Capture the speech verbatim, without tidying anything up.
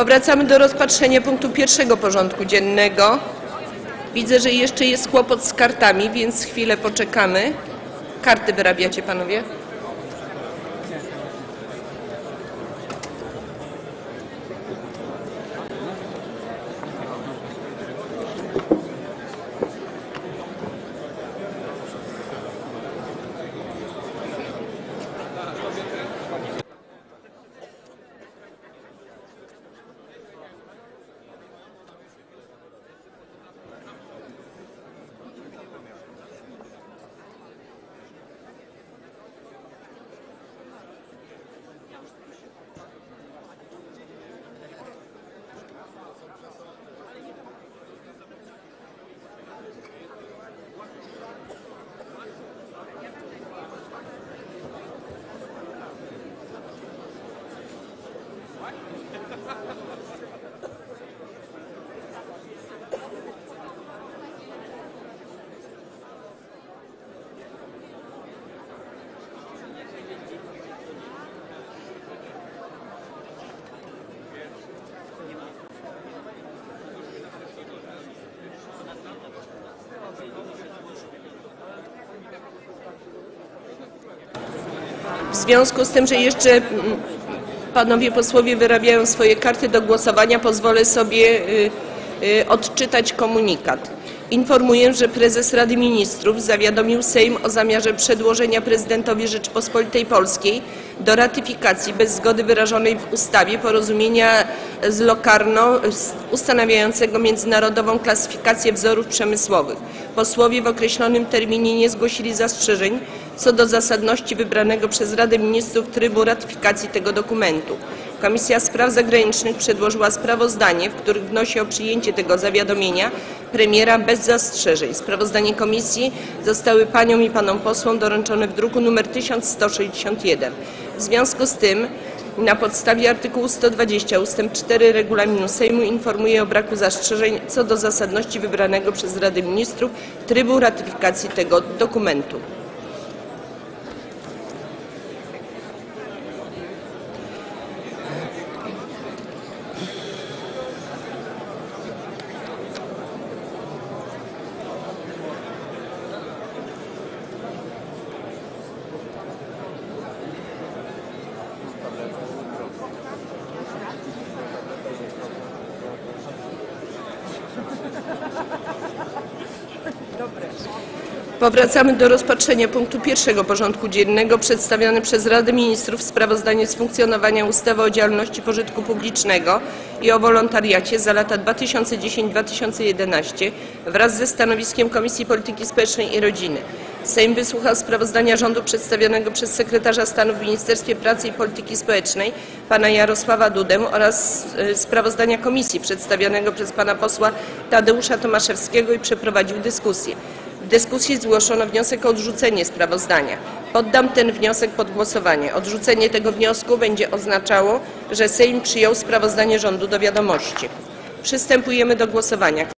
Powracamy do rozpatrzenia punktu pierwszego porządku dziennego. Widzę, że jeszcze jest kłopot z kartami, więc chwilę poczekamy. Karty wyrabiacie panowie? W związku z tym, że jeszcze panowie posłowie wyrabiają swoje karty do głosowania, pozwolę sobie odczytać komunikat. Informuję, że prezes Rady Ministrów zawiadomił Sejm o zamiarze przedłożenia prezydentowi Rzeczypospolitej Polskiej do ratyfikacji bez zgody wyrażonej w ustawie porozumienia z Locarno ustanawiającego międzynarodową klasyfikację wzorów przemysłowych. Posłowie w określonym terminie nie zgłosili zastrzeżeń co do zasadności wybranego przez Radę Ministrów trybu ratyfikacji tego dokumentu. Komisja Spraw Zagranicznych przedłożyła sprawozdanie, w którym wnosi o przyjęcie tego zawiadomienia premiera bez zastrzeżeń. Sprawozdanie komisji zostały paniom i panom posłom doręczone w druku nr tysiąc sto sześćdziesiąt jeden. W związku z tym na podstawie artykułu sto dwadzieścia ustęp cztery regulaminu Sejmu informuję o braku zastrzeżeń co do zasadności wybranego przez Radę Ministrów trybu ratyfikacji tego dokumentu. Powracamy do rozpatrzenia punktu pierwszego porządku dziennego przedstawione przez Radę Ministrów sprawozdanie z funkcjonowania ustawy o działalności pożytku publicznego i o wolontariacie za lata dwa tysiące dziesiąty do dwa tysiące jedenastego wraz ze stanowiskiem Komisji Polityki Społecznej i Rodziny. Sejm wysłuchał sprawozdania rządu przedstawionego przez sekretarza stanu w Ministerstwie Pracy i Polityki Społecznej pana Jarosława Dudę oraz sprawozdania komisji przedstawionego przez pana posła Tadeusza Tomaszewskiego i przeprowadził dyskusję. W dyskusji zgłoszono wniosek o odrzucenie sprawozdania. Poddam ten wniosek pod głosowanie. Odrzucenie tego wniosku będzie oznaczało, że Sejm przyjął sprawozdanie rządu do wiadomości. Przystępujemy do głosowania.